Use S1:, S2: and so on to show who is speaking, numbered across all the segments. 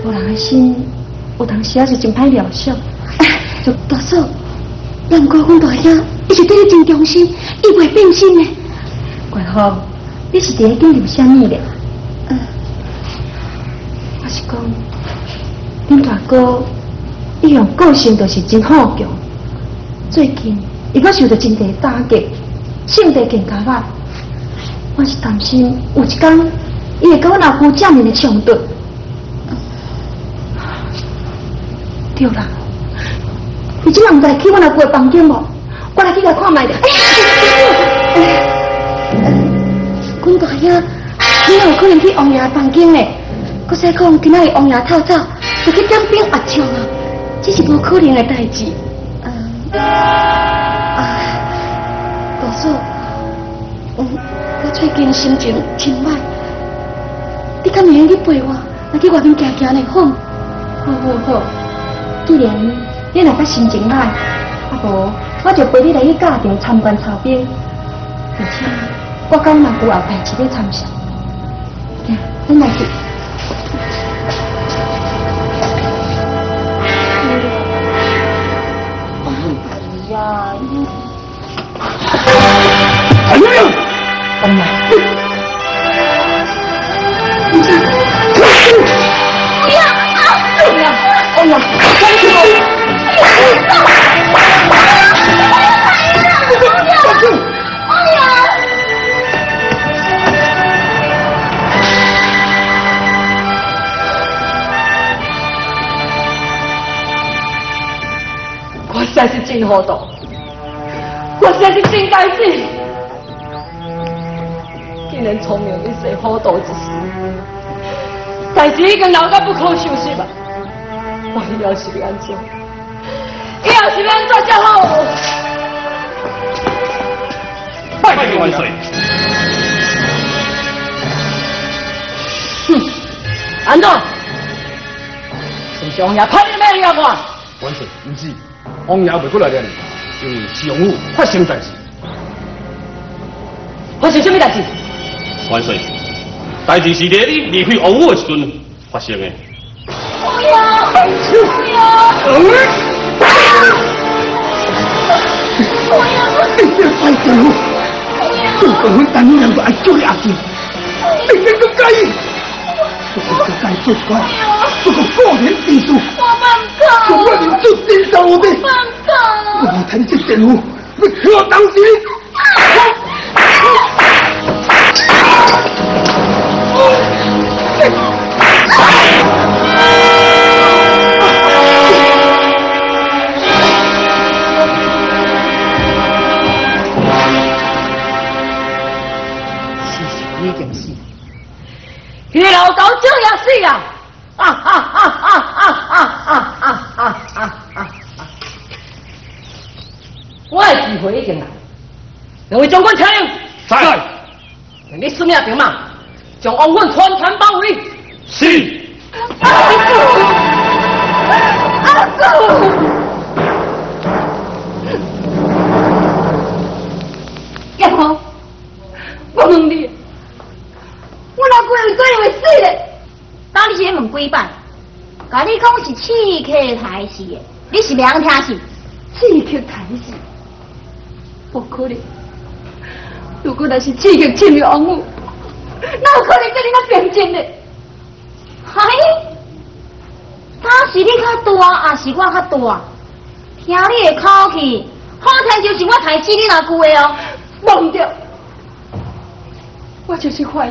S1: 无人的心，有当时也是真歹疗伤。就大嫂，难怪阮大兄一直对你真忠心，伊袂变心呢。怪好，你是伫咧紧张啥物咧？我是讲，恁大哥伊用个性就是真好强，最近伊阁受到真大打击，性地更加歹。我是担心有一天伊会甲阮阿姑正面的冲突。对啦，你今晚唔知去阮阿姑的房间无？我来去甲看卖的。阮大兄，你有可能去王爷的房间呢？搁使讲今仔日王爷透早就去点兵压枪啊，这是无可能的代志。大嫂，我最近心情真歹，你敢会用去陪我，来去外面行行呢？好。既然你若甲心情歹，无我就陪你来去教场参观操兵，而且我甲阮阿姑后排一要参详。行，咱来去。
S2: 哎呀！哎呀！我实在是真糊涂，我实在是真该死，竟然聪明一世，糊涂一世。代志已经闹到不可收拾吧？我以后是要安怎？以后是要安怎才好？拜见万岁！哼，安怎？是不是王爷派你来抓我？
S3: 万岁，不是，王爷袂过来了，因为是王府发生代志。
S2: 发生什么代志？
S3: 万岁，代志是在你离开王府的时阵发生的。
S2: 王爷，王爷！
S4: 你这坏家伙！就讲阮等你两个爱救你阿弟，你能够介意？我该做出来，这个个人艺术，从我们做真相的。我冇睇你这电话，你给我当时。
S2: 已经死，你老狗这样死啊！我的机会已经来，两位将军请。
S3: 在。
S2: 你速命兵马，将王允全包围。
S3: 是。
S2: 阿姑。叶红，我问你。我老姑为做为死嘞！
S5: 当你是问几摆？甲你讲是刺客台戏的，你是袂晓听是？
S1: 刺客台戏，不可能。如果那是刺客侵入王府，哪有可能跟你那平静呢？
S5: 嗨，他是你较大，还是我较大？听你的口气，好听就是我抬死你老姑的哦。
S1: 忘掉，我就是怀疑。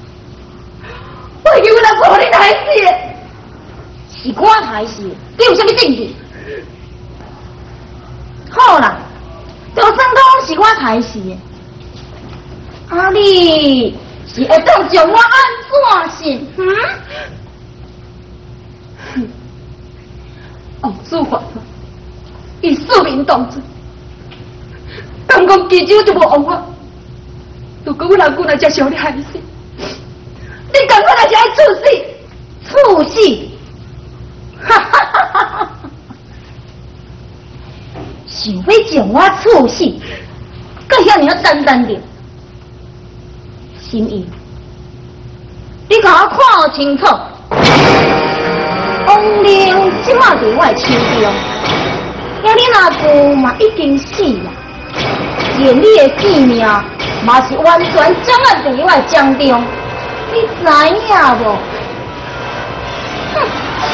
S1: 我以为老婆你抬死的，
S5: 是我抬死的，你有啥物证据？好啦，就算讲是我抬死的，啊你是会当将我安怎信？
S1: 王子华，以庶民当尊，刚讲基州就无王法。如果我老姑来接受你害死。你赶快来家处死！
S5: 处死！哈哈哈哈哈！想要将我处死，搁遐尔简单点，心意，你甲我看清楚。 伫我的手中。遐你阿姑嘛已经死啦，连你的性命嘛是完全掌握伫我的掌中，你知影无？哼！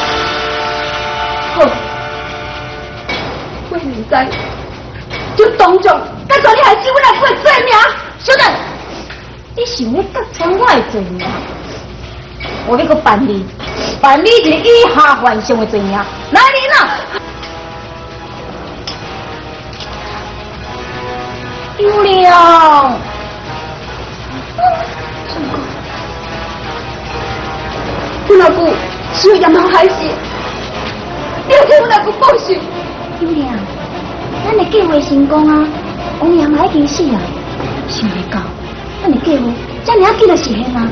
S5: 好，我明知，就当众甲全你害死我阿姑的罪名。小等，你想要揭穿我的罪名？我要搁办你一个以下犯上的罪名。来人啊！有良，我阿姑是有严重害死，你要替我阿姑报仇。有良，咱的计划成功啊！王阳已经死了，想袂到，咱的计划这么紧就实现啊！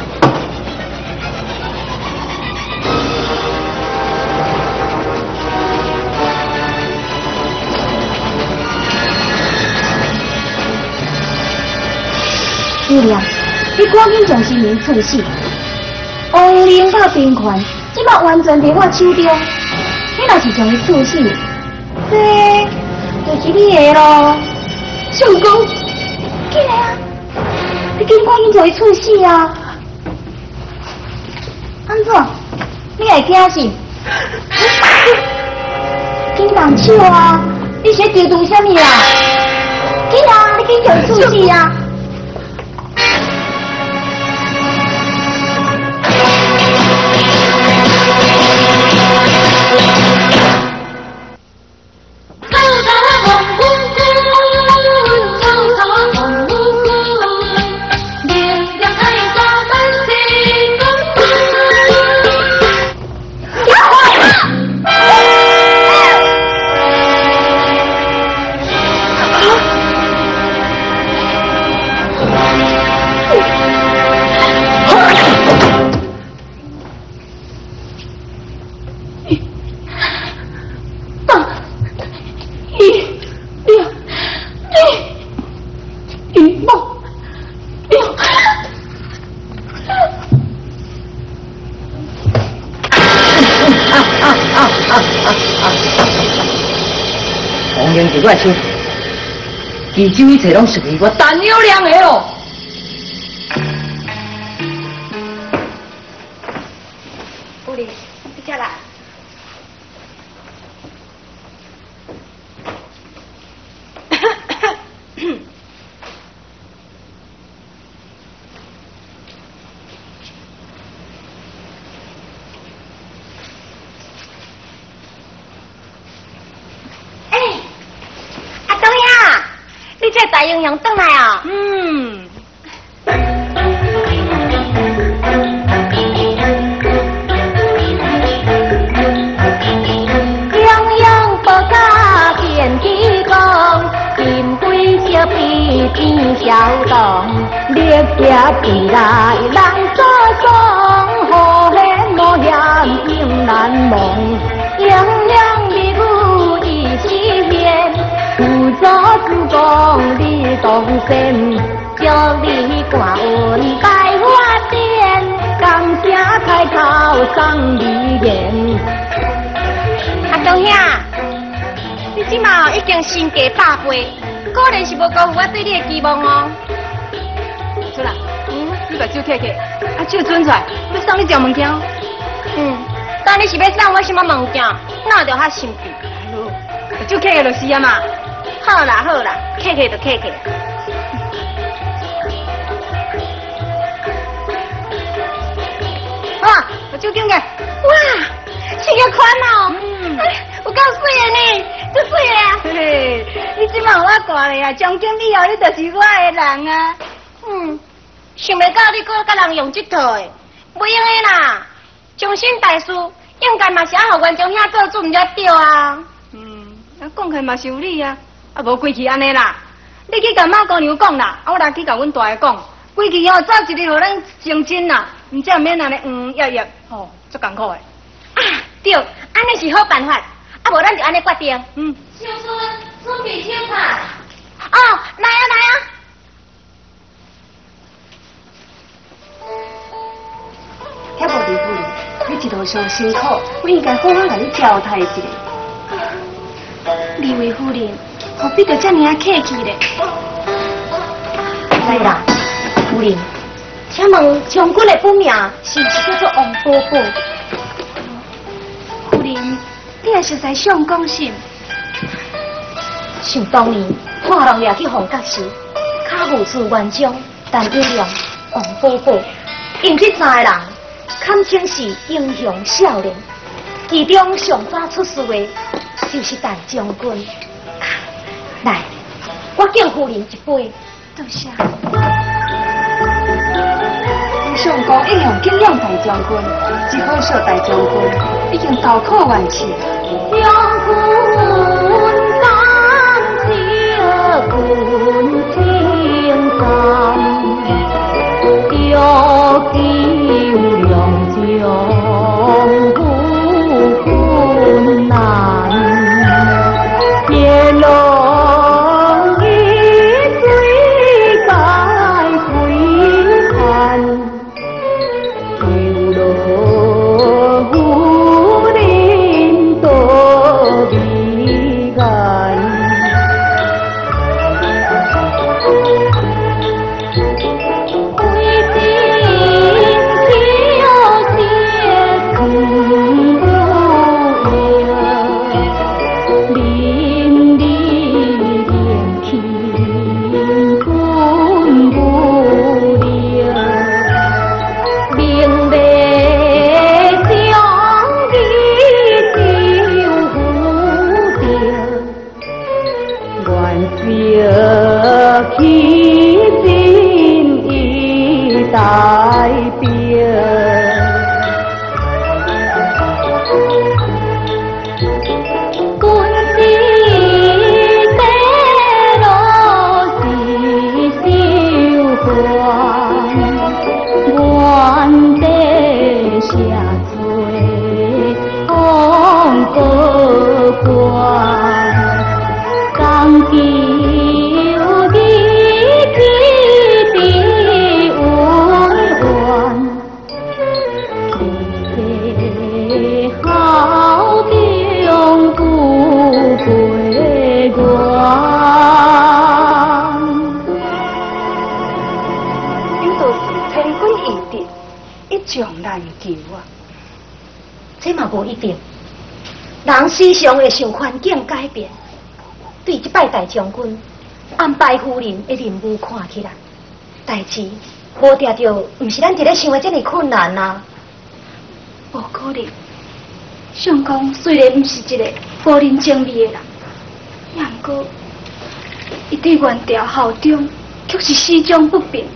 S5: 有良，你赶紧将新人处死。王玲甲兵权，即摆完全伫我手中。你若是将伊处死，这就是你的咯。相公，起来啊！你赶紧将伊处死啊！安怎？你会惊是？紧动手啊！你是在丢啥物啊？紧啊！你紧将伊处死啊！
S2: 王英伫我手，其中一切拢属于我陈有良的哦。
S5: 有哩，你起来。 这大英雄回来啊！洋洋报甲见机光，金龟小臂天小动，烈血归来人所爽，好汉模样永难忘，洋洋的武艺实现。辅助主公你当先，祝你官运大发展，感谢开口送礼言。阿公兄，你即马已经身价100倍，果然是无辜负我对你的期望哦。出来，你把手摕起，手伸出来，要送你一物件。但你是要送我什么物件？哪着遐神秘？手摕起就是啊嘛。好啦好啦，客气就客气。哇，我手紧个，哇，是个款哦，有够水的呢，足水的啊！嘿嘿，你即马有我挂咧啊，从今以后你就是我的人啊。想袂到你搁甲人用这套的，不用的啦。终身大事应该嘛是要互元忠兄做主才对啊。讲起嘛是有理啊。无规矩安尼啦，你去甲马姑娘讲啦，我来去甲阮大爷讲，规矩早一日互咱成亲啦，毋则免安尼吼，足艰苦的。对，安尼是好办法，无咱就安尼决定。小孙，准备请客。来啊来啊！遐无地夫人，你真
S2: 一路上辛苦，我应该好好甲你交代一下。二位夫人，何必着这么客气咧？来啦，夫人，请问将军的本名是不是叫做王伯伯？夫人，你也实在上讲心。想当年，看人掠去皇阁时，卡武士元将，但有亮王伯伯，因这三个人堪称是英雄少年。其中上早出事的，就是大将军。来，我敬夫人一杯。多谢。上讲英雄敬仰大将军，只可惜大将军已经投靠元朝。
S5: 将军当朝君情深，要救良将苦困难，夜郎一醉该归汉，流落夫人多悲哀。这嘛无一定，人时常会受环境改变。对这摆大将军安排夫人的任务看起来，代志无定着，唔是咱一个想的这么困难啊。无可能，相公虽然唔是一个夫人精美的人，也毋过伊对元朝效忠，却是始终不变。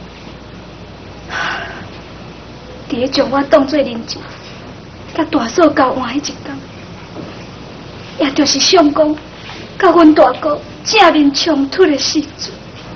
S5: 伫咧将我当作人质，甲大嫂交换迄一天，也就是相公甲阮大哥正面冲突的时阵。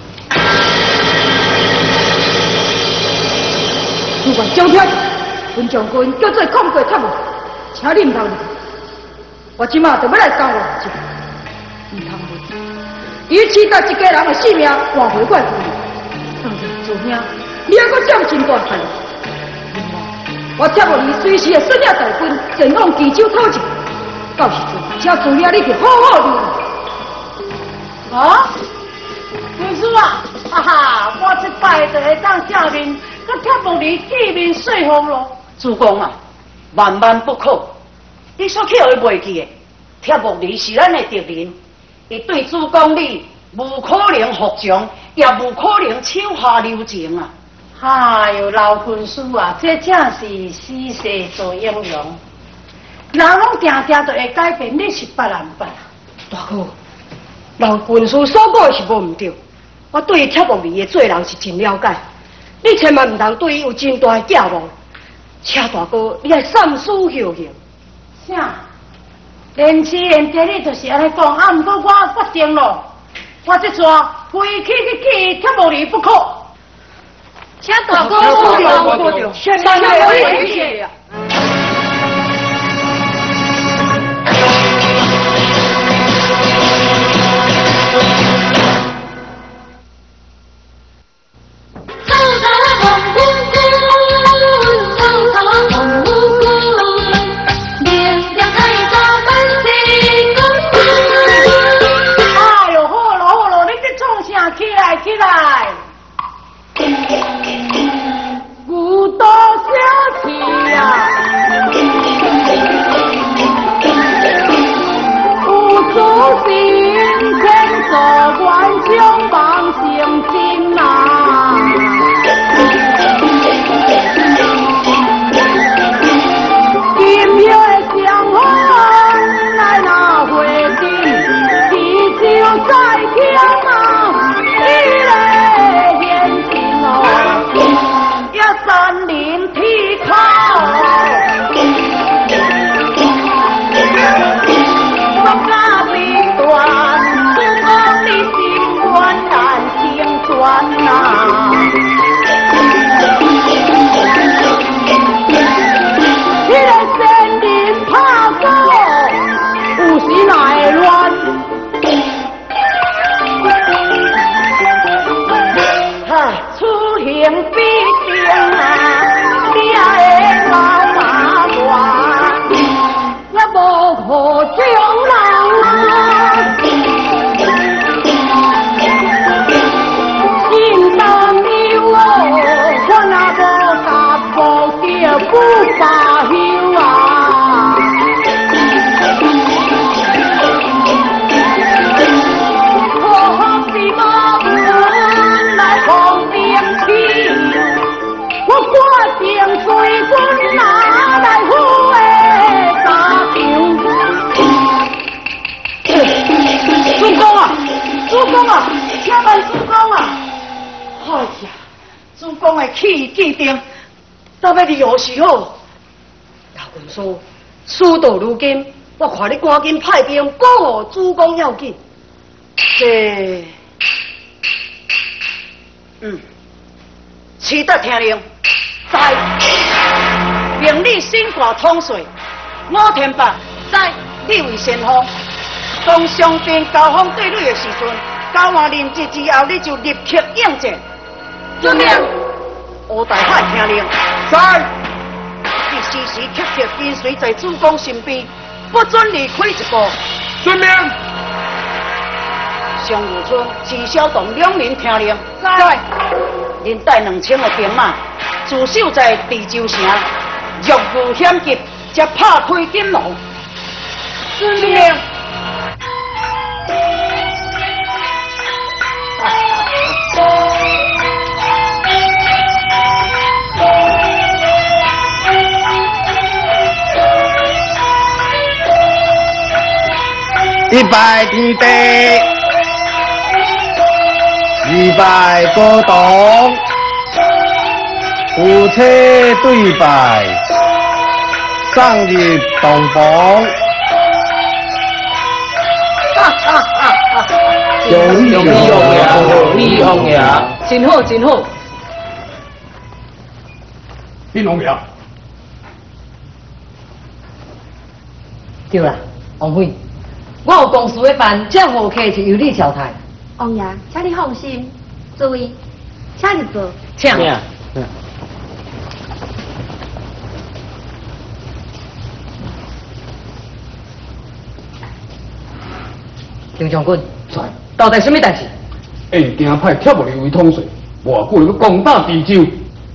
S5: 如果张天，阮将军叫做抗过铁幕，请你唔通入去。我即马就要来交换一下，唔通入。与其甲一家人的性命换回我的夫人，当然做兄，你还阁占真大汉。我贴落你随时会率领大军前往冀州讨情，到时阵请主领你去好好留意。啊，军师啊，哈哈，我这摆就会当正面，甲贴落你见面说服咯。
S6: 主公啊，万万不可！你所去会袂记的，贴木离是咱的敌人，伊对主公你无可能服从，也无可能手下留情啊！
S7: 哎呦，老军师啊，这正是死世做英雄。人拢定定就会改变，你是别人办。
S2: 大哥，老军师所讲的是无毋对，我对贴木离的做人是真了解，你千万毋通对伊有真大的寄望。请大哥，你来三思后行。
S7: 啥？连吃连爹，你就是安尼讲，啊，毋过我决定咯，我这阵非去贴木离不可。请大哥保重，谢谢。
S5: 草草红姑姑，草草红姑姑。
S6: 以既定，那要如何是好？老君说，事到如今，我看你赶紧派兵保护主公要紧。这，启德听令，在命你新挂统帅，我田伯在你为先锋。当伤兵交锋对垒的时阵，交完任职之后，你就立刻应战。遵命。吴大海听令，在。你时时刻刻跟随在主公身边，不准离开一步。
S4: 遵命。
S6: 尚如春、徐小东两人听令，在。连带2000个兵马驻守在地州城，若遇险急，则拍开金楼。遵命。
S8: 一拜天地，二拜高堂，夫妻对拜，上入洞房。
S3: 用你用呀，
S6: 真好真好。
S4: 天王爷，
S6: 对啦，王妃，我有公事要办，这户客就由你招待。
S2: 王爷，请你放心，诸位，请入座。
S6: 请。丁将军，到底什么代志？
S4: 会惊派铁木里为统帅，偌久要攻打地州。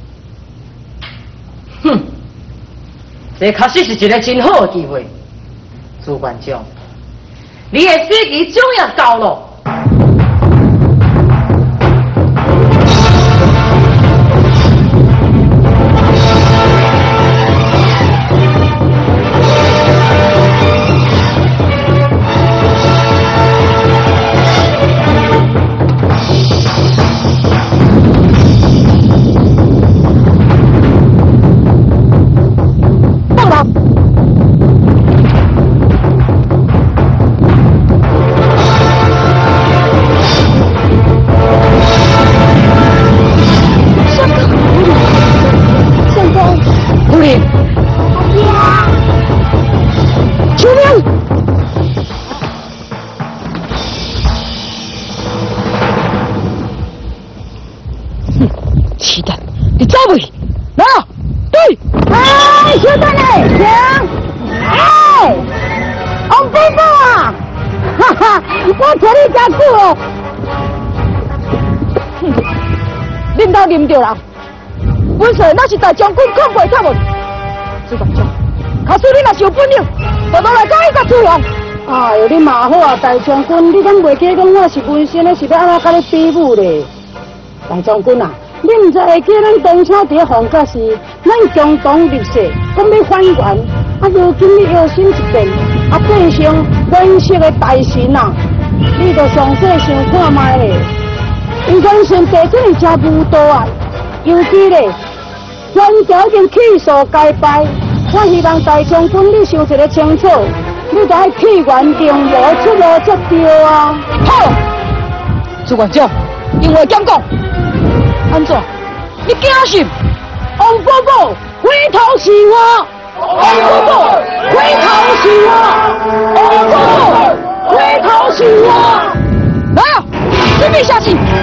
S6: 哼，这确实是一个真好的机会。朱元璋，你的时机终于到了。
S7: 恁兜啉着人，本帅那是大将军抗袂他们。朱元璋，假使你若是有本领，就落来甲伊甲出用。哎呦，你嘛好啊，大将军，你敢袂记讲我是文仙的，是要安怎甲你比武咧？大将军啊，你毋知会记咱当初伫皇家时，咱共同立誓，讲要反元，啊，如今你摇身一变，啊，变成元色的大神啊！你着详细想看卖咧。因元顺地真是真无道啊！尤其咧，元朝已经气数皆败，我希望大将军你想一个清楚，你着爱气元定无出路才对啊！好，朱元璋，因为讲讲，安怎？你惊什？王伯伯回头是我，王伯伯回头是我，王伯伯回头是我，来啊！准备下去。